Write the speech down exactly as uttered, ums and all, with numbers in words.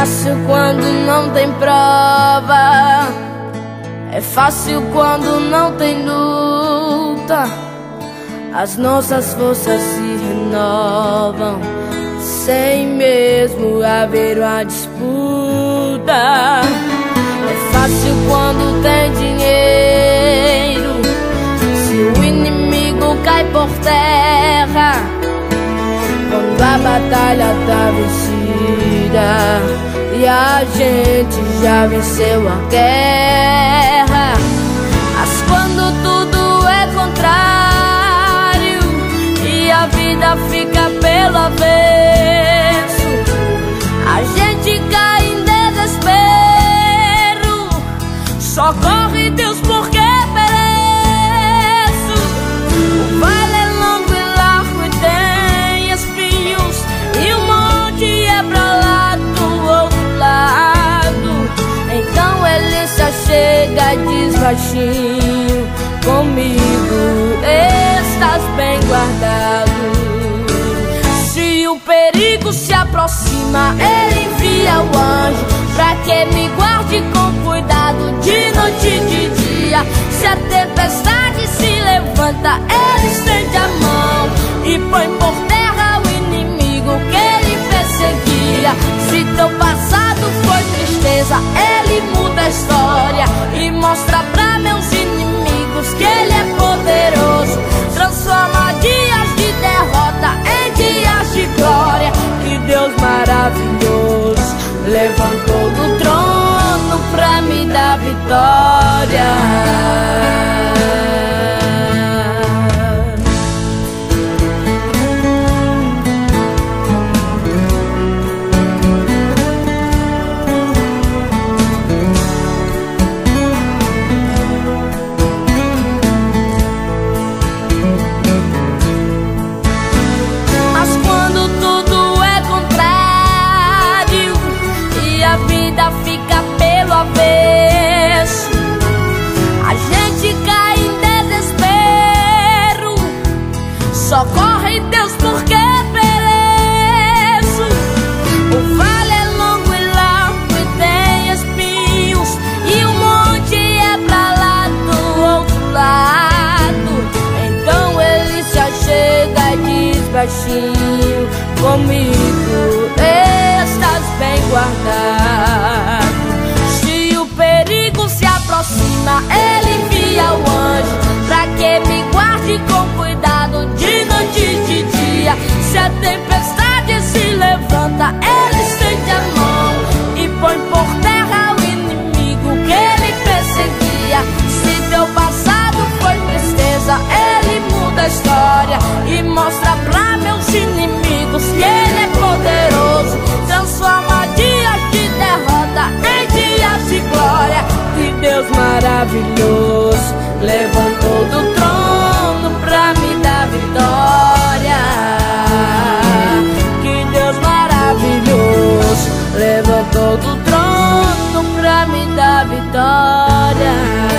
fácil quando não tem prova, é fácil quando não tem luta. As nossas forças se renovam sem mesmo haver uma disputa. É fácil quando tem dinheiro, se o inimigo cai por terra, quando a batalha tá vencida e a gente já venceu a guerra. Mas quando tudo é contrário e a vida fica pelo avesso, a gente cai em desespero. Socorre Deus porque pereço. O vale é longo e largo e tem espinhos, e o monte é pra lá do outro lado. Então ele se chega e diz baixinho: comigo estás bem guardado. Se o perigo se aproxima, ele envia o anjo pra que me guarde com cuidado de noite e de dia. Se a tempestade se levanta, ele estende a mão e põe por terra o inimigo que ele perseguia. Se teu passado foi tristeza, ele muda a história e mostra pra meus inimigos que ele é poderoso. Transforma dias de derrota em dias de glória. Que Deus maravilhoso levantou do trono pra me dar vitória. Fica pelo avesso, a gente cai em desespero. Socorre Deus porque pereço. O vale é longo e largo e tem espinhos, e o monte é pra lá do outro lado. Então ele se achega e diz baixinho: comigo estás bem guardado. Se o perigo se aproxima, ele envia o anjo pra que me guarde com cuidado de noite e de dia. Se a tempestade se levanta, ele estende a mão e põe por terra o inimigo que ele perseguia. Se teu passado foi tristeza, ele muda a história e mostra pra meus inimigos que ele é poderoso. Transforma dias de derrota em dias de glória. Que Deus maravilhoso levantou do trono pra me dar vitória. Que Deus maravilhoso levantou do trono pra me dar vitória.